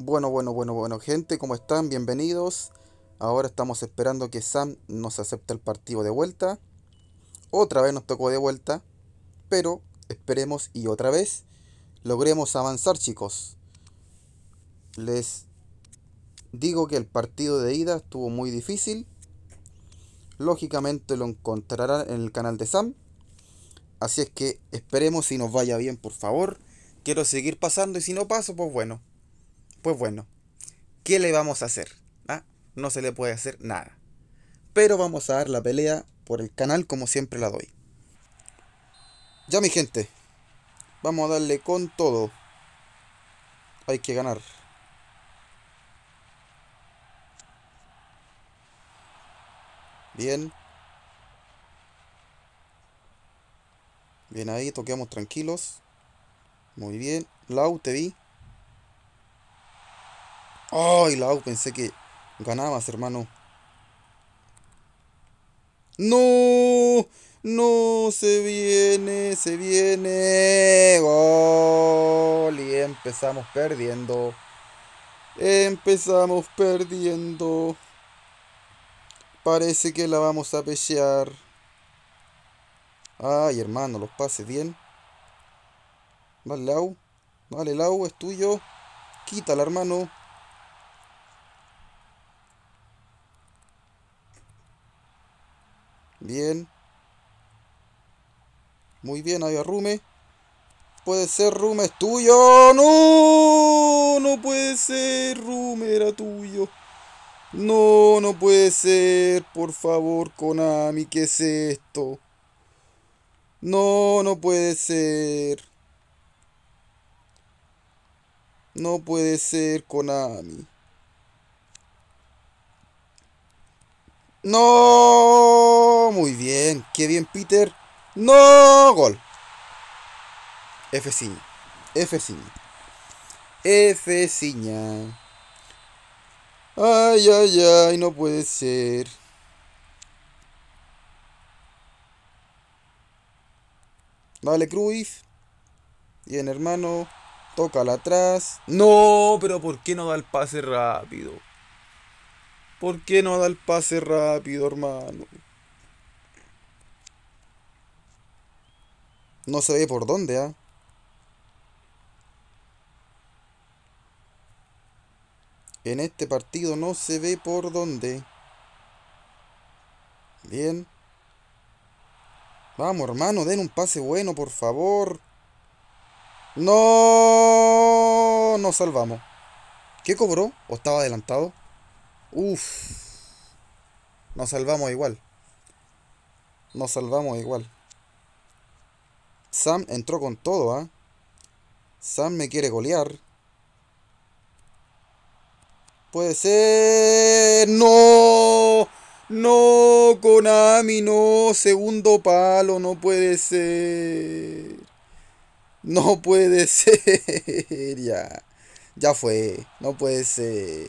Bueno, gente, ¿cómo están? Bienvenidos. Ahora estamos esperando que Sam nos acepte el partido de vuelta. Otra vez nos tocó de vuelta, pero esperemos y otra vez logremos avanzar, chicos. Les digo que el partido de ida estuvo muy difícil. Lógicamente lo encontrarán en el canal de Sam. Así es que esperemos y nos vaya bien, por favor. Quiero seguir pasando y si no paso, pues bueno. ¿Qué le vamos a hacer? ¿Ah? No se le puede hacer nada. Pero vamos a dar la pelea por el canal como siempre la doy. Ya mi gente, vamos a darle con todo. Hay que ganar. Bien. Bien ahí, toqueamos tranquilos. Muy bien. Lau, te vi. Ay, Lau, pensé que ganabas, hermano. No, no, se viene. Gol. Y empezamos perdiendo. Empezamos perdiendo. Parece que la vamos a pechear. Ay, hermano, los pases bien. Dale, Lau. Dale, Lau, es tuyo. Quítala, hermano. Bien. Muy bien, ahí va Rume. Puede ser, Rume, es tuyo. No, no puede ser, Rume, era tuyo. No, no puede ser. Por favor, Konami, ¿qué es esto? No, no puede ser. No puede ser, Konami. No, muy bien. Qué bien, Peter. No, gol. F ciña. F ciña. F ciña. Ay, ay, ay, no puede ser. Dale, Cruyff. Bien, hermano. Tócala atrás. No, pero ¿por qué no da el pase rápido? ¿Por qué no da el pase rápido, hermano? No se ve por dónde, ¿ah? En este partido no se ve por dónde. Bien. Vamos, hermano, den un pase bueno, por favor. No, nos salvamos. ¿Qué cobró? ¿O estaba adelantado? Uf, nos salvamos igual. Nos salvamos igual. Sam entró con todo, ¿ah? Sam me quiere golear. Puede ser. No. No, Konami, no. Segundo palo, no puede ser. No puede ser. Ya. Ya fue. No puede ser.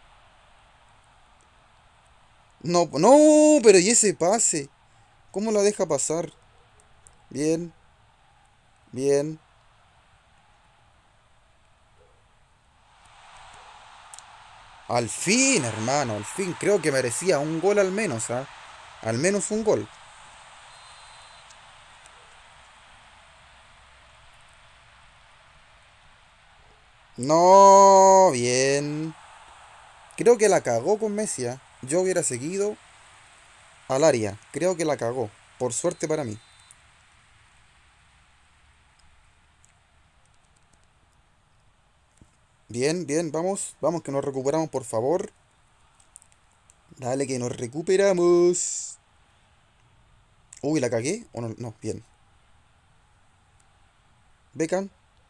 No, no, pero ¿y ese pase? ¿Cómo la deja pasar? Bien, bien. Al fin, hermano, al fin. Creo que merecía un gol al menos, ¿ah? Al menos un gol. No, bien. Creo que la cagó con Messi, ¿ah? Yo hubiera seguido al área. Creo que la cagó. Por suerte para mí. Bien, bien, vamos. Vamos que nos recuperamos, por favor. Dale que nos recuperamos. Uy, ¿la cagué? ¿O no? No, bien. Beckham.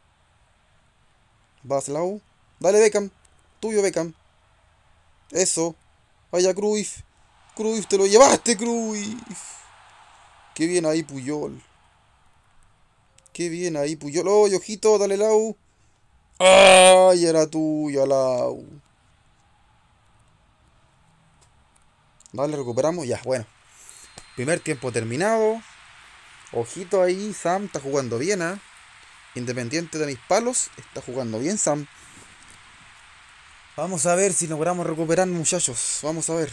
Baslau. Dale, Beckham. Tuyo, Beckham. Eso. Vaya, Cruyff. Cruyff, te lo llevaste, Cruyff. Qué bien ahí, Puyol. Qué bien ahí, Puyol. Oh, ojito, dale, Lau. Ay, era tuyo, Lau. Dale, recuperamos. Ya, bueno. Primer tiempo terminado. Ojito ahí, Sam está jugando bien, ¿ah? Independiente de mis palos, está jugando bien, Sam. Vamos a ver si logramos recuperar, muchachos. Vamos a ver.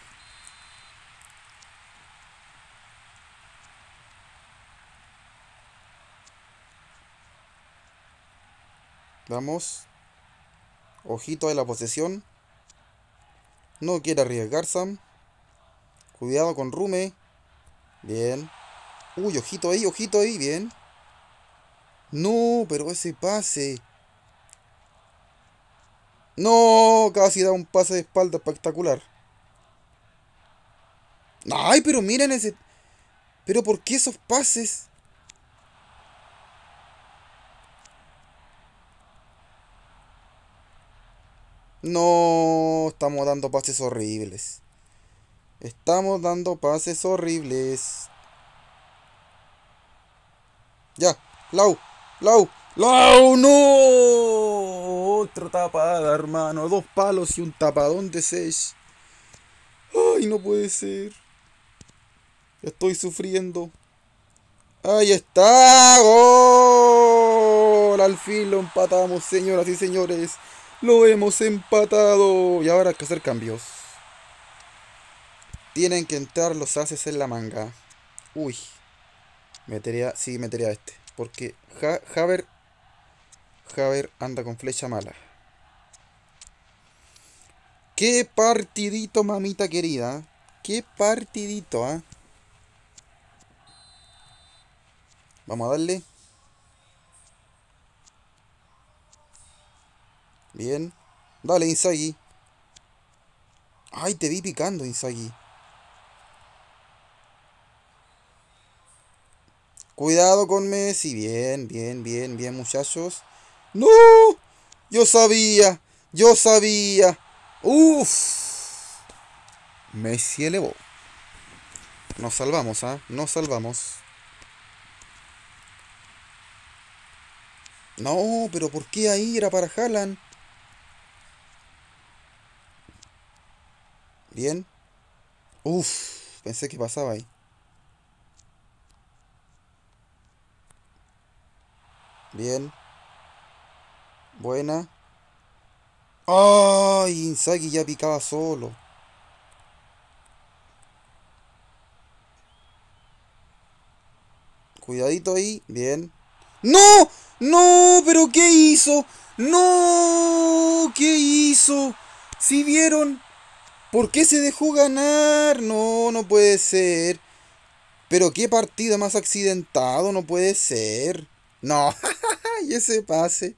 Vamos. Ojito de la posesión. No quiere arriesgar, Sam. Cuidado con Rume. Bien. Uy, ojito ahí, bien. No, pero ese pase. No, casi da un pase de espalda espectacular. Ay, pero miren ese. Pero ¿por qué esos pases? No, estamos dando pases horribles. Estamos dando pases horribles. Ya, Lau, Lau, Lau, no. Otra tapada, hermano. Dos palos y un tapadón de 6. Ay, no puede ser. Estoy sufriendo. Ahí está. ¡Gol! Al fin lo empatamos, señoras y señores. Lo hemos empatado. Y ahora hay que hacer cambios. Tienen que entrar los ases en la manga. Uy. Sí, metería este. Porque Haver anda con flecha mala. Qué partidito, mamita querida. Qué partidito, ¿ah? Vamos a darle. Bien. Dale, Inzaghi. Ay, te vi picando, Inzaghi. Cuidado con Messi. Bien, bien, bien, bien, muchachos. ¡No! Yo sabía. Yo sabía. Uf. Messi elevó. Nos salvamos, ¿ah? Nos salvamos. No, pero ¿por qué ahí era para Haaland? Bien. Uf. Pensé que pasaba ahí. Bien. Buena. ¡Ay! Inzaghi ya picaba solo. Cuidadito ahí. Bien. ¡No! ¡No! ¿Pero qué hizo? ¡No! ¿Qué hizo? ¿Si vieron? ¿Por qué se dejó ganar? No, no puede ser. Pero qué partido más accidentado, no puede ser. No, y ese pase.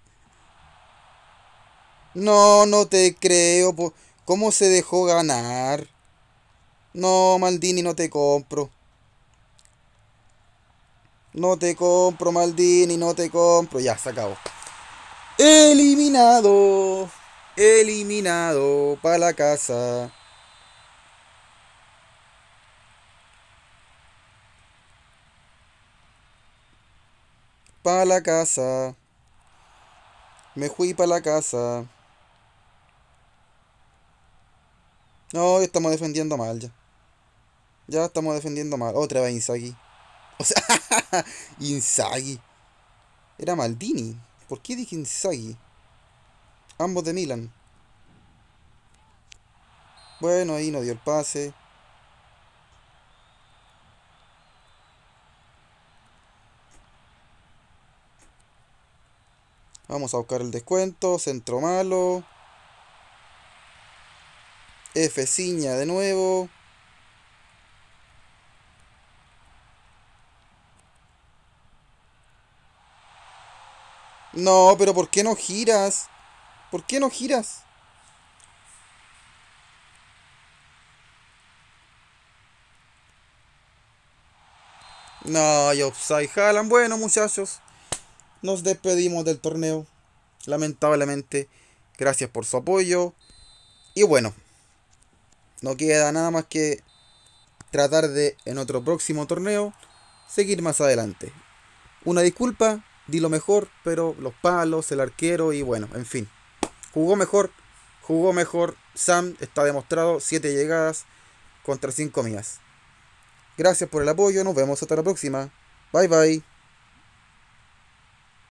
No, no te creo. ¿Cómo se dejó ganar? No, Maldini, no te compro. No te compro, Maldini, no te compro. Ya, se acabó. Eliminado. Eliminado. Para la casa. Para la casa. Me fui para la casa. No, estamos defendiendo mal ya. Ya estamos defendiendo mal. Otra vez Inzaghi. O sea, Inzaghi. Era Maldini. ¿Por qué dije Inzaghi? Ambos de Milan. Bueno, ahí no dio el pase. Vamos a buscar el descuento. Centro malo. F Ciña de nuevo. No, pero ¿por qué no giras? ¿Por qué no giras? No, y offside Haaland. Bueno, muchachos, nos despedimos del torneo. Lamentablemente, gracias por su apoyo. Y bueno, no queda nada más que tratar de, en otro próximo torneo, seguir más adelante. Una disculpa, di lo mejor, pero los palos, el arquero y bueno, en fin. Jugó mejor, jugó mejor. Sam está demostrado, 7 llegadas contra 5 mías. Gracias por el apoyo, nos vemos hasta la próxima. Bye bye.